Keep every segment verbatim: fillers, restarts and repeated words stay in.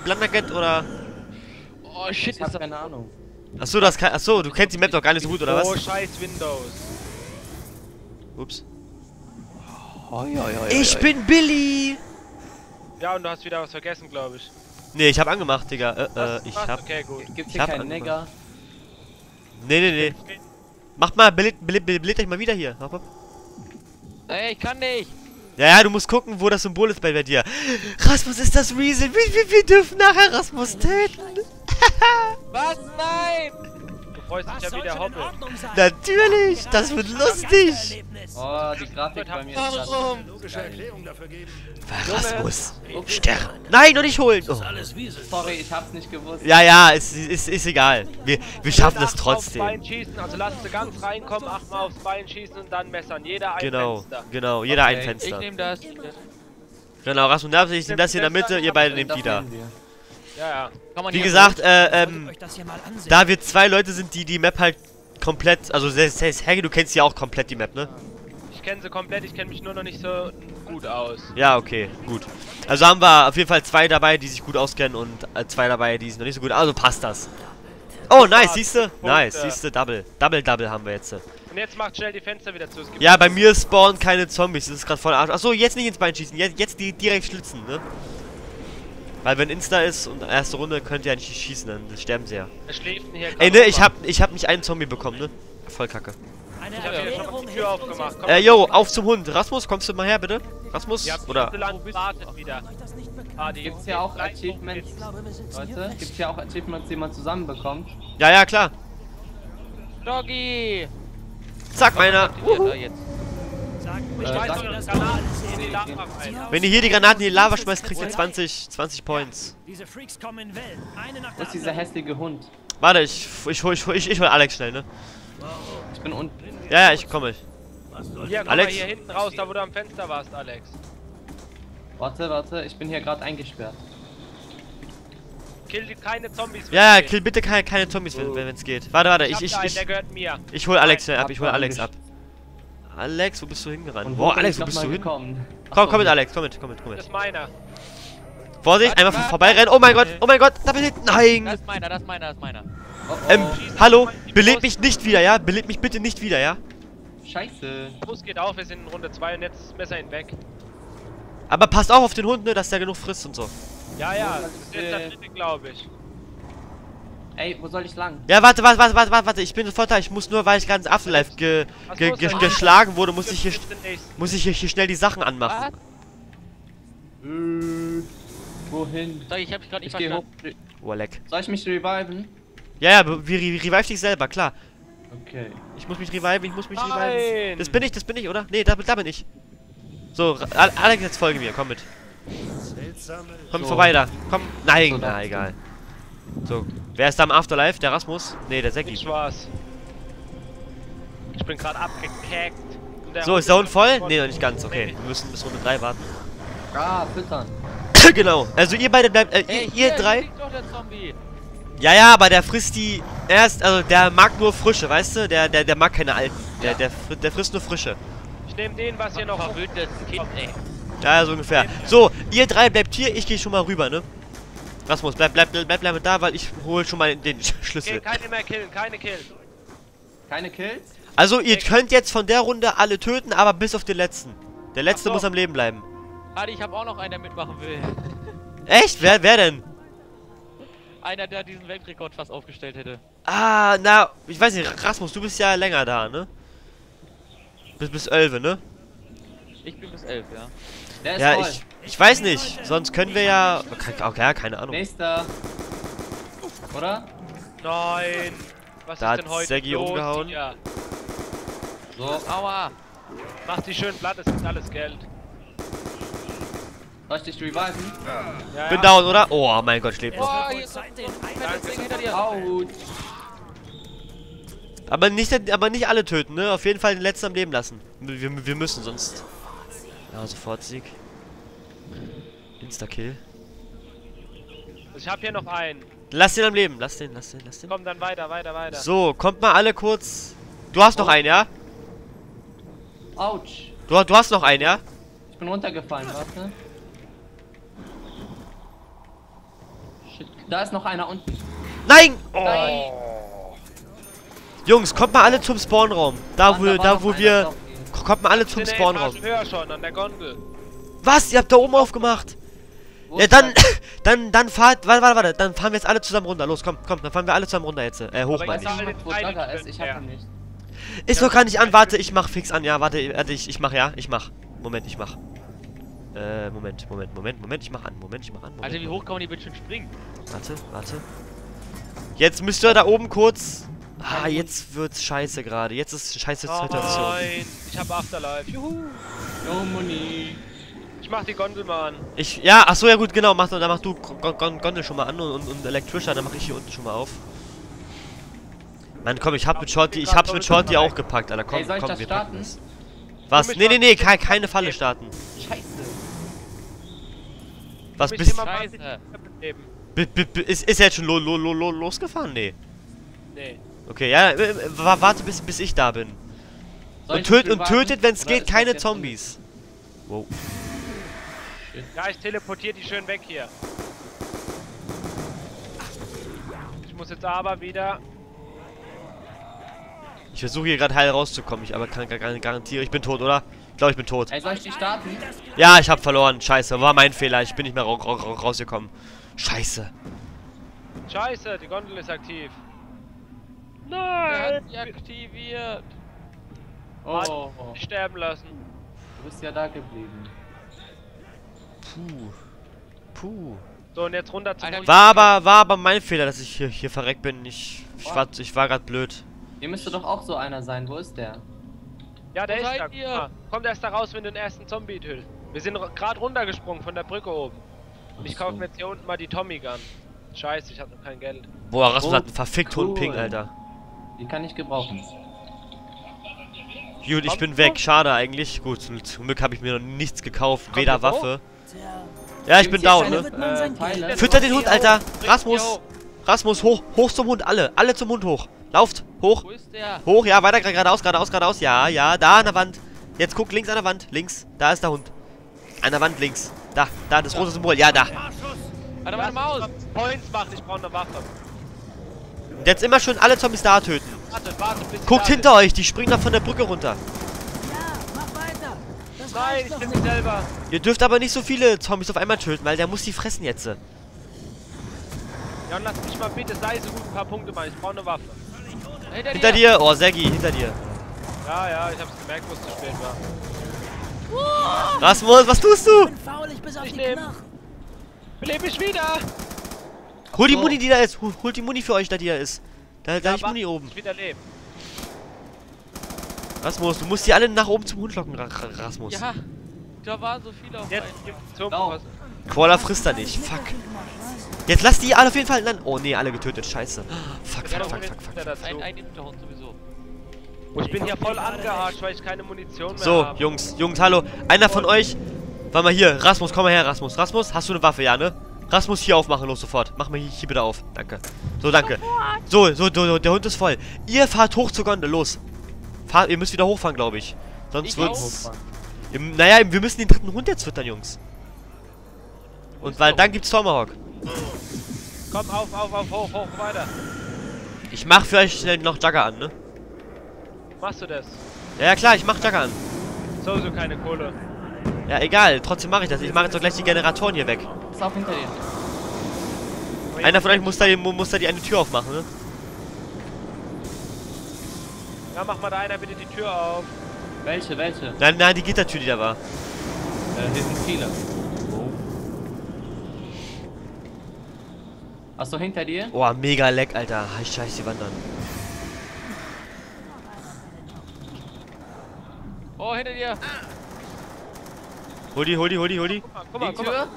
Blundergat oder? Oh shit, Ich hab keine Ahnung. Achso, das kann. Achso, du kennst die Map doch gar nicht so gut, oder was? Oh, scheiß Windows. Ups. Oh, ja, ja, Ich bin Billy! Ja, und du hast wieder was vergessen, glaube ich. Nee, ich hab angemacht, Digga. Äh, äh, Was? ich Was? hab. Okay, gut. Gibt's Ich hier hab keinen angemacht. Negger? Nee, nee, nee. Macht mal, belebt belebt belebt euch mal wieder hier. Hopp, hopp. Ey, ich kann nicht. Ja, ja, du musst gucken, wo das Symbol ist bei, bei dir. Rasmus ist das Weasel. Wir, wir, wir dürfen nachher Rasmus töten. Was? Nein! Du freust dich ja wieder Hoppel. Natürlich, das wird lustig. Oh, die Grafik bei mir ist grad Warum? Logische Erklärung dafür geben. Rasmus. Stern. Nein, noch nicht holen. Oh. Sorry, ich hab's nicht gewusst. Ja, ja, ist, ist, ist egal. Wir, wir schaffen das Achtmal Aufs trotzdem. Bein schießen, also lass sie ganz reinkommen, achtmal aufs Bein schießen und dann messern. Jeder ein Genau, Fenster. genau, jeder ein Okay. Ich Fenster. nehme das. Genau, Rasmus darf ich nehme das hier in der Mitte, ihr beide nehmt Das die da. nehmen wir. Ja, ja. Kann man Wie hier gesagt, äh, ähm, Euch das hier mal ansehen. da wir zwei Leute sind, die die Map halt komplett, also das heißt, Hagi, du kennst ja auch komplett die Map, ne? Ich kenne sie komplett, ich kenne mich nur noch nicht so gut aus. Ja, okay, gut. Also haben wir auf jeden Fall zwei dabei, die sich gut auskennen und äh, zwei dabei, die sind noch nicht so gut, also passt das. Oh, nice, siehste? Nice, siehste, Double. Double, Double haben wir jetzt. Und jetzt macht schnell die Fenster wieder zu. Es gibt Ja, bei mir spawnen keine Zombies, das ist gerade voll Arsch. Achso, jetzt nicht ins Bein schießen, jetzt, jetzt die direkt schlitzen, ne? Weil wenn Insta ist und erste Runde könnt ihr ja nicht schießen, dann sterben sie ja. Wer schläft denn hier Ey, gerade ne, ich rum? hab, ich hab nicht einen Zombie bekommen, ne? Voll kacke. Eine Ich hab hier schon mal die Tür aufgemacht. Komm, Äh, yo, auf zum Hund. Rasmus, kommst du mal her, bitte? Rasmus? ja, Oder? so lange wartet wieder. Ah, die Gibt's hier auch Gleich- Achievements, Leute? Gibt's hier auch Achievements, die man zusammen bekommt? Ja, ja, klar. Doggy! Zack, meiner. Uhu. Da jetzt. Ich Äh, weiß sag- noch, das Granaten in die Lava rein. Wenn ihr hier die Granaten in die Lava schmeißt, kriegt ihr zwanzig, zwanzig Points. Diese Freaks kommen in Wellen. Eine nach Wo der ist dieser anderen. hässliche Hund? Warte, ich, ich hol, ich hol, ich, ich hol Alex schnell, ne? Ich bin unten. Ja, ja, ich komme. Hier, komm Alex? mal hier hinten raus, da wo du am Fenster warst, Alex. Warte, warte, ich bin hier gerade eingesperrt. Kill die, keine Zombies. wenn Ja, ja, es kill bitte keine, keine Zombies, wenn es geht. Warte, warte, geht. ich, ich, hab da einen, ich, der gehört mir. ich hol Alex schnell ab, Hab ich hol mal Alex ab. angesch- Alex, wo bist du hingerannt? Und Boah, bin Alex, ich wo bist noch du mal hin? gekommen? Komm, Achso, komm mit, Alex, komm mit, komm mit, komm Das mit. ist meiner. Vorsicht, einmal vor- vorbeirennen. Oh mein Gott, oh mein Gott, Double Hit, Das nein! ist meiner, das ist meiner, das ist meiner. Oh, oh. Ähm, hallo, belebt mich nicht wieder, ja? Belebt mich bitte nicht wieder, ja? Scheiße. Bus geht auf, wir sind in Runde zwei und jetzt ist Messer ihn weg. Aber passt auch auf den Hund, ne, dass der genug frisst und so. Ja, ja, Oh, das ist jetzt der dritte, glaube ich. Ey, wo soll ich lang? Ja, warte, warte, warte, warte, warte, warte, ich bin sofort da. Ich muss nur, weil ich gerade ins Afterlife ge, Was ge, los, ge, Mann? geschlagen wurde, muss ich hier, Jetzt den nächsten. muss ich hier, hier schnell die Sachen anmachen. Was? Äh, wohin? Doggy, ich hab dich gerade nicht Ich geh hoch. verstanden. Oh, leck. Soll ich mich reviven? Ja, ja, be- wie re- revive dich selber, klar. Okay. Ich muss mich reviven, ich muss mich reviven. Nein! Das bin ich, das bin ich, oder? Nee, da, da bin ich. So, Ra- Alex, jetzt folge mir, komm mit. Seltsame. Komm So. vorbei da. Komm, nein, So, na, da. egal. So, wer ist da im Afterlife? Der Rasmus? Nee, der Säcki. Ich war's. Ich bin gerade abgekackt. Und So, ist der Hund voll? voll. Nee, noch nicht ganz, okay. Nee. Wir müssen bis Runde drei warten. Ah, füttern. Genau, also ihr beide bleibt, äh, Ey, ihr, hier, ihr drei. hier liegt doch der Zombie. Ja, ja, aber der frisst die erst, also der mag nur frische, weißt du? Der, der, der mag keine alten. Der, Ja. der, fri- der frisst nur frische. Ich nehme den, was hier noch Verwöhntes Kind, ey. Ja, so ungefähr. So, ihr drei bleibt hier, ich gehe schon mal rüber, ne? Rasmus, bleib, bleib, bleib, bleib, bleib da, weil ich hol schon mal den Sch- Okay, Schlüssel. keine mehr killen, keine killen. Keine Kills? Also, ihr könnt jetzt von der Runde alle töten, aber bis auf den letzten. Der letzte Ach so. muss am Leben bleiben. Warte, ich hab auch noch einen, der mitmachen will. Echt? Wer, wer denn? Einer, der diesen Weltrekord fast aufgestellt hätte. Ah, na, ich weiß nicht, Rasmus, du bist ja länger da, ne? Bis, bis elf, ne? Ich bin bis elf, ja. Der ist Ja, voll. ich, ich weiß nicht. Sonst können wir ja... Okay, okay, keine Ahnung. Nächster. Oder? Nein. Was Da ist hat denn heute Saggy los umgehauen. hier? So. Aua. Mach die schön platt, es gibt alles Geld. Soll ich dich reviven? Ja, Bin ja. down, oder? Oh mein Gott, schläft noch. Oh, hier ist ein fettes Ding hinter dir. Autsch. Aber nicht, aber nicht alle töten, ne? Auf jeden Fall den letzten am Leben lassen. Wir, wir müssen sonst. Ja, sofort Sieg. Insta-Kill. Ich hab hier noch einen. Lass den am Leben, lass den, lass den, lass den. Komm dann weiter, weiter, weiter. So, kommt mal alle kurz. Du hast noch einen, ja? Autsch. Du, du hast noch einen, ja? Ich bin runtergefallen, warte. Da ist noch einer unten. Nein! Nein. Jungs, kommt mal alle zum Spawnraum. Da Mann, wo, war da noch wo einer, wir... sorry. Kommt mal alle zum In der Spawnraum. Etage höher schon, an der Gondel. Was? Ihr habt da oben aufgemacht? Wo Ja, ist dann... der? Dann, dann fahrt... Warte, warte, warte. Dann fahren wir jetzt alle zusammen runter. Los, komm, komm. Dann fahren wir alle zusammen runter jetzt. Äh, hoch Aber meine Weiß ich. auch nicht, wo Jagger ist. Ich hab ihn nicht. Ist doch gar nicht an. Warte, ich mach fix an. Ja, warte. warte ich, ich mach, ja. Ich mach. Moment, ich mach. Äh, Moment, Moment, Moment, Moment. Ich mach an. Moment, ich mach an. Moment, Alter, wie Moment. hoch kann man die bitte schon springen? Warte, warte. Jetzt müsst ihr da oben kurz... Ah, jetzt wird's scheiße gerade. Jetzt ist scheiße Oh Situation. nein, ich hab Afterlife. Juhu. Oh, Muni. Ich mach die Gondel mal an. Ich, ja, ach so, ja gut, genau. Mach, dann mach du Gon- Gon- Gondel schon mal an und, und Electrician, dann mach ich hier unten schon mal auf. Mann, komm, ich hab mit Shorty, ich hab's mit Shorty auch gepackt, Alter. Komm, Ey, soll ich komm, das wir packen starten? das. Was? mich Nee, nee, mal- nee, keine, keine Falle starten. Scheiße. Was Mich bist immer du? mal Scheiße. Leben. bi- bi- bi- Ist, ist er jetzt schon lo, lo, lo, lo, losgefahren? Nee. Nee. Okay, ja, äh, äh, wa- warte bis, bis ich da bin. Soll Und, ich töt, den und warten? tötet, wenn es Oder geht, ist das keine jetzt Zombies. Wow. Ja, ich teleportiere die schön weg hier. Ich muss jetzt aber wieder... Ich versuche hier gerade heil rauszukommen, ich aber kann gar gar- garantiere, ich bin tot, oder? Ich glaube, ich bin tot. Ey, soll ich die starten? Ja, ich habe verloren. Scheiße, war mein Fehler. Ich bin nicht mehr ra ra ra rausgekommen. Scheiße. Scheiße, die Gondel ist aktiv. Der Nein! hat die aktiviert. Oh, Nicht sterben lassen. du bist ja da geblieben. Puh. Puh. So, und jetzt runter zum Alter, Mund. War aber, war aber mein Fehler, dass ich hier, hier verreckt bin. Ich, ich war, ich war gerade blöd. Hier müsste doch auch so einer sein. Wo ist der? Ja, der Wo ist seid da. Guck ihr? mal. Kommt erst da raus, wenn du den ersten Zombie tötest. Wir sind gerade runtergesprungen von der Brücke oben. Und ich Ach so. kaufe mir jetzt hier unten mal die Tommy Gun. Scheiße, ich hab noch kein Geld. Boah, Rasmus Oh, hat einen verfickt hohen cool. Ping, Alter. Die kann ich gebrauchen. Gut, ich Kommst bin du? weg. Schade eigentlich. Gut, zum, zum Glück habe ich mir noch nichts gekauft. Kommt Weder ihr hoch? Waffe. Tja, Ja, ich bin Gibt's hier down, keine, ne? wird man sein Äh, Teile? Fütter den Hund, Alter. Bring Rasmus. die hoch. Rasmus, hoch. Hoch zum Hund, alle. Alle zum Hund hoch. Lauft. Hoch. Wo ist der? Hoch, ja, weiter, geradeaus, geradeaus, geradeaus. Ja, ja, da an der Wand. Jetzt guck links an der Wand. Links. Da ist der Hund. An der Wand links. Da, da, das rote Symbol. Ja, da. Alter, meine Maus. Points machen, ich brauche eine Waffe. Und jetzt immer schön alle Zombies da töten. Warte, warte, bis sie Guckt da hinter euch, die springen da von der Brücke runter. ja, mach weiter. Das sind. Nein, reicht ich doch bin nicht. mich selber. Ihr dürft aber nicht so viele Zombies auf einmal töten, weil der muss die fressen jetzt. Ja, und lass mich mal bitte, sei so gut ein paar Punkte machen. Ich brauche eine Waffe. Hinter, Hinter dir. Oh, Sergi, hinter dir. Ja, ja, ich hab's gemerkt, wo es zu spät war. Rasmus, was tust du? Ich bin faulig bis auf Ich die nehm. Knochen. Beleb mich wieder! Hol die so. Muni, die da ist. Hol, holt die Muni für euch, da die da ist. Da, da Ja, ist warte, Muni oben. Ich wieder leben. Rasmus, du musst die alle nach oben zum Hund locken, Ra Ra Rasmus. Ja, da waren so viele auf Jetzt einen. gibt's zum Lauf. was. Qualler frisst er nicht. Fuck. Jetzt lass die alle auf jeden Fall landen. Oh nee, alle getötet. Scheiße. Fuck, Ja, fuck, dann fuck, holen fuck, wir fuck. wieder dazu. Ein, ein Hinterhund sowieso. Oh, ich bin hier voll angearscht, weil ich keine Munition mehr So, habe. Jungs, Jungs, hallo. Einer von euch. Warte mal hier. Rasmus, komm mal her, Rasmus. Rasmus, hast du eine Waffe, ja, ne? Rasmus, hier aufmachen, los sofort. Mach mal hier, hier bitte auf. Danke. So, danke. So, so, so, so, der Hund ist voll. Ihr fahrt hoch zur Gondel, los. Fahrt, ihr müsst wieder hochfahren, glaube ich. Sonst Ich wird's. Im, naja, wir müssen den dritten Hund jetzt füttern, Jungs. Und weil dann gibt's Tomahawk. Komm, auf, auf, auf, hoch, hoch, weiter. Ich mach für euch schnell noch Jagger an, ne? Machst du das? Ja, ja klar, ich mach Jagger an. Sowieso keine Kohle. Ja, egal, trotzdem mache ich das. Ich mache jetzt doch gleich die Generatoren hier weg. Pass auf hinter dir. Einer von euch muss da, die- muss da die eine Tür aufmachen, ne? Ja, mach mal da einer bitte die Tür auf. Welche, welche? Nein, nein, die Gittertür, die da war. Äh, hier sind viele. Achso, hinter dir? Oh, mega leck, Alter. Ich scheiß die Wand an. Oh, hinter dir. Hol die, hol die, hol die, hol die. Guck mal, guck mal, Die guck mal. Tür?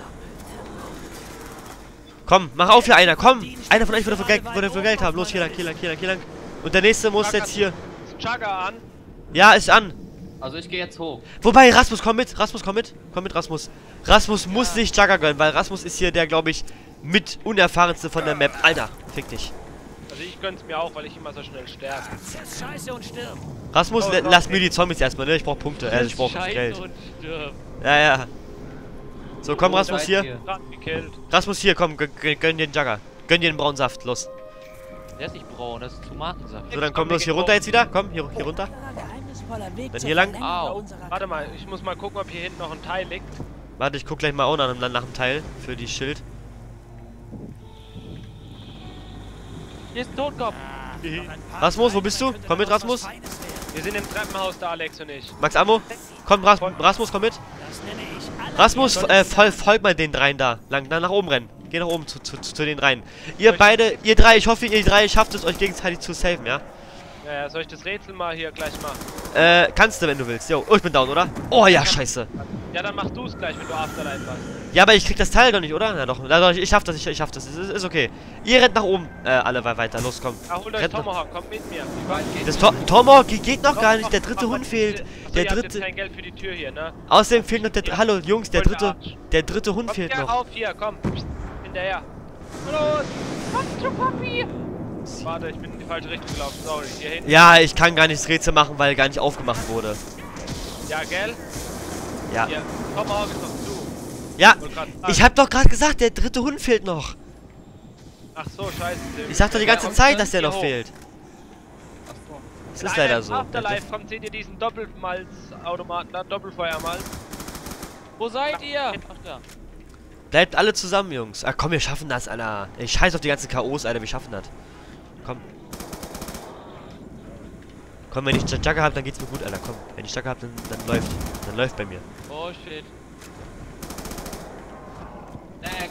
Komm, mach auf hier einer, komm! Einer von euch würde für Geld, würde für Geld haben. Los, hier lang, hier lang, hier lang, hier lang. Und der nächste muss jetzt hier. Ist Chugger an. Ja, ist an. Also ich gehe jetzt hoch. Wobei, Rasmus, komm mit. Rasmus, komm mit. Komm mit, Rasmus. Rasmus muss sich Jagger gönnen, weil Rasmus ist hier der, glaube ich, mit unerfahrenste von der Map. Alter, fick dich. Also ich gönn's mir auch, weil ich immer so schnell sterbe. Jetzt scheiße und stirb. Rasmus, Oh, la- Gott, lass ey. mir die Zombies erstmal, ne? Ich brauch Punkte. Also ich brauch Scheiße Geld. und stirb. Ja, ja. So, komm, Rasmus hier. Gerade gekillt. Rasmus hier, komm, gönn, gönn dir den Jugger. Gönn dir den braunen Saft, los. Der ist nicht braun, das ist Tomatensaft. So, dann komm los, hier runter jetzt wieder. Komm, hier, hier runter. Geheimnisvoller Weg Dann zur hier lang. Verlängerung Au. unserer Warte mal, ich muss mal gucken, ob hier hinten noch ein Teil liegt. Warte, ich guck gleich mal auch nach, nach dem Teil für die Schild. Hier ist ein Totkopf. Rasmus, wo bist du? Komm mit, Rasmus. Wir sind im Treppenhaus, da Alex und ich. Max Ammo? Komm, Ras Rasmus, komm mit. Das nenne ich alle Rasmus, äh, fol folg mal den dreien da. Lang, dann nach oben rennen. Geh nach oben zu, zu, zu den dreien. Ihr beide, ihr drei, ich hoffe, ihr drei schafft es, euch gegenseitig zu saven, ja? Ja, ja, soll ich das Rätsel mal hier gleich machen? Äh, kannst du, wenn du willst. Jo, oh, ich bin down, oder? Oh ja, scheiße. Ja, dann mach du es gleich, wenn du Afterlife hast. Ja, aber ich krieg das Teil doch nicht, oder? Na doch, na doch, ich schaff das, ich, ich schaff das. Ist, ist okay. Ihr rennt nach oben, äh, alle weiter. Los, komm. Ah, holt euch Rennt noch. Tomahawk, kommt mit mir. Das to Tomahawk geht noch gar nicht, der dritte Mach mal Hund fehlt. Achso, Der ihr habt jetzt dritte. kein Geld für die Tür hier, ne? Außerdem fehlt noch der. Ja. Hallo, Jungs, der Voll dritte. der Arsch. Der dritte Hund Kommt fehlt hier noch. auf, hier, komm. Psst, hinterher. Los! Komm zu Papi! Warte, ich bin in die falsche Richtung gelaufen, sorry. Hier hinten. Ja, ich kann gar nicht das Rätsel machen, weil gar nicht aufgemacht wurde. Ja, gell? Ja. Hier, Tomahawk ist noch zu. Ja, Wollte grad sagen. ich hab doch gerade gesagt, der dritte Hund fehlt noch. Ach so, scheiße. Tim. Ich sag doch die ganze Ja, Zeit, dass der hier noch hoch. fehlt. Achso. Das Wenn ist einer leider im so. Afterlife kommt, seht ihr diesen Doppelmalz-Automaten da, Doppelfeuermalz. Wo seid ihr? Ach da. Bleibt alle zusammen, Jungs. Ah, komm, wir schaffen das, Alter. Ich scheiß auf die ganzen K Os, Alter. Wir schaffen das. Komm. Komm, wenn ich Jugger hab, dann geht's mir gut, Alter. Komm. Wenn ich Jugger hab, dann, dann läuft. Dann läuft bei mir. Oh shit. Lag.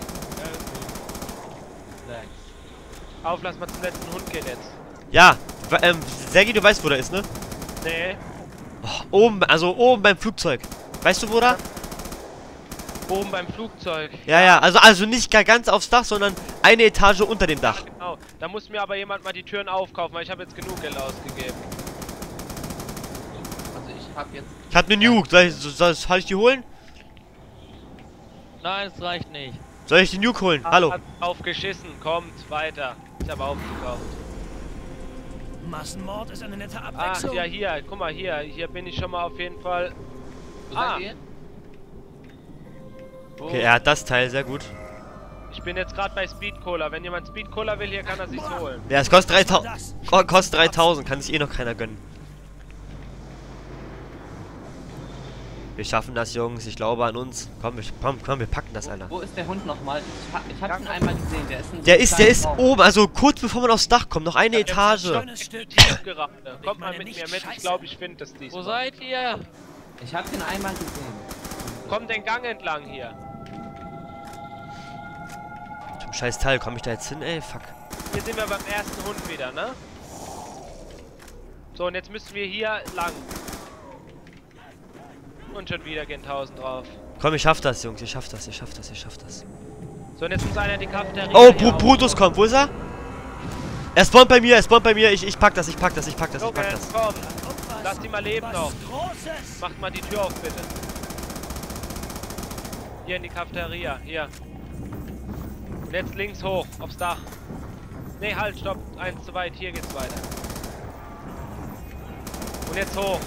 Lag. Auf, lass mal zum letzten Hund gehen jetzt. Ja. wa- Ähm, Sergi, du weißt, wo der ist, ne? Nee, Oh, oben, also oben beim Flugzeug. Weißt du, wo da? oben beim Flugzeug. Ja, ja. Also, also nicht gar ganz aufs Dach, sondern eine Etage unter dem Dach. Genau. Da muss mir aber jemand mal die Türen aufkaufen, weil ich habe jetzt genug Geld ausgegeben. Also ich hab jetzt. Ich hab ne Nuke. Soll ich, soll, soll ich die holen? Nein, es reicht nicht. Soll ich die Nuke holen? Hallo. Hat aufgeschissen, kommt weiter. Ich habe aufgekauft. Massenmord ist eine nette Ach Abwechslung. ja, hier, guck mal hier. Hier bin ich schon mal auf jeden Fall. Wo Ah. seid ihr? Okay, er hat das Teil. Sehr gut. Ich bin jetzt gerade bei Speed Cola. Wenn jemand Speed Cola will, hier kann er sich's holen. Ja, es kostet Was war dreitausend. das? Ko- Kostet dreitausend. Kann sich eh noch keiner gönnen. Wir schaffen das, Jungs. Ich glaube an uns. Komm, wir, komm, komm, wir packen das, Alter. Wo ist der Hund nochmal? Ich hab, ich hab ihn einmal gesehen, der ist in so Der einem ist, der kleinen ist Raum. oben, also kurz bevor man aufs Dach kommt. Noch eine Etage. Schönes Stück. Tief gerade. Kommt mal meine, mit nicht mir mit. Ich scheiße. glaube, ich finde das Wo diesmal. seid ihr? Ich hab ihn einmal gesehen. Komm den Gang entlang hier. Zum scheiß Teil, komm ich da jetzt hin, ey? Fuck. Hier sind wir beim ersten Hund wieder, ne? So, und jetzt müssen wir hier lang. Und schon wieder gehen tausend drauf. Komm, ich schaff das, Jungs. Ich schaff das, ich schaff das, ich schaff das. So, und jetzt muss einer die Cafeteria Oh, hier Bru aufbauen. Brutus kommt. Wo ist er? Er spawnt bei mir, er spawnt bei mir. Ich, ich pack das, ich pack das, ich pack das, ich pack Logan, das. komm. Was, Lass die mal leben was noch. Großes. Macht mal die Tür auf, bitte. Hier in die Cafeteria, hier. Und jetzt links hoch, aufs Dach. Ne, halt, stopp. Eins zu weit, hier geht's weiter. Und jetzt hoch.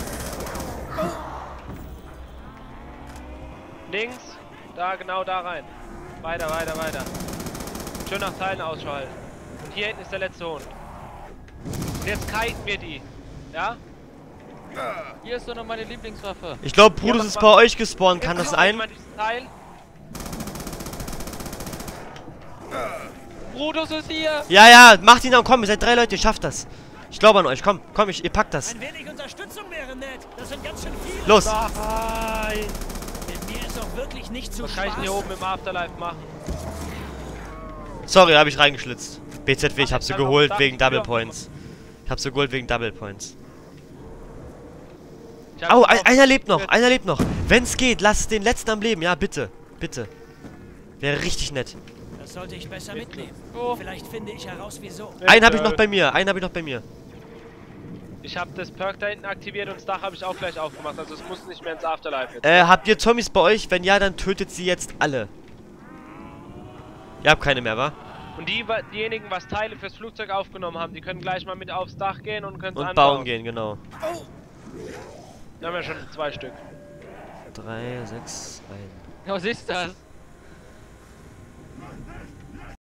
Links, da, genau da rein. Weiter, weiter, weiter. Schön nach Teilen Ausschau halten. Und hier hinten ist der letzte Hund. Und jetzt kiten wir die. Ja? Hier ist doch noch meine Lieblingswaffe. Ich glaube, Brutus mach ist mal. bei euch gespawnt. Kann das Jetzt sein? mal dieses Teil. Brutus ist hier. Ja, ja, macht ihn dann, komm, ihr seid drei Leute, ihr schafft das. Ich glaube an euch, komm, komm, ich, ihr packt das. Ein wenig Unterstützung wäre nett. Das sind ganz schön viele. Los! Nein! Mit mir ist auch wirklich nicht zu Was kann ich denn hier Spaß. oben im Afterlife machen? Sorry, habe ich reingeschlitzt. B Z W, ich Ach, hab sie jetzt kann geholt man wegen sagen, Double ja. Points. Ich hab sie geholt wegen Double Points. Ich hab Au, auch- ein, einer lebt noch, einer lebt noch. Wenn's geht, lass den letzten am Leben, ja, bitte. Bitte. Wäre richtig nett. Das sollte ich besser mitnehmen. Oh. Vielleicht finde ich heraus, wieso. Einen habe ich noch bei mir, einen habe ich noch bei mir. Ich habe das Perk da hinten aktiviert und das Dach habe ich auch gleich aufgemacht. Also es muss nicht mehr ins Afterlife jetzt. Äh, habt ihr Zombies bei euch? Wenn ja, dann tötet sie jetzt alle. Ihr habt keine mehr, wa? Und die, wa- diejenigen, was Teile fürs Flugzeug aufgenommen haben, die können gleich mal mit aufs Dach gehen und können Und anbauen. bauen gehen, genau. Da haben wir schon zwei Stück. Drei, sechs, ein. Was ist das?